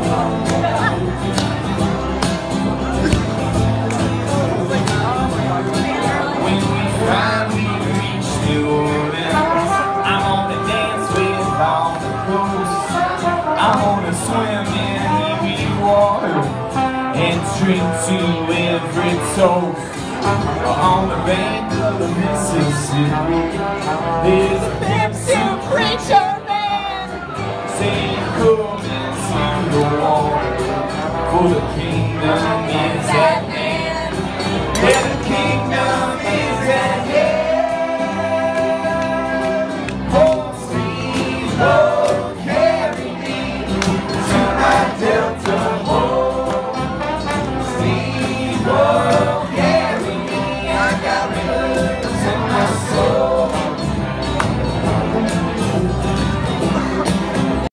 When we finally reach New Orleans, I wanna dance with all the coast. I wanna swim in heavy water and drink to every toast. On the bank of the Mississippi, there's a Pepsi preacher man saying, come into the water for the kingdom.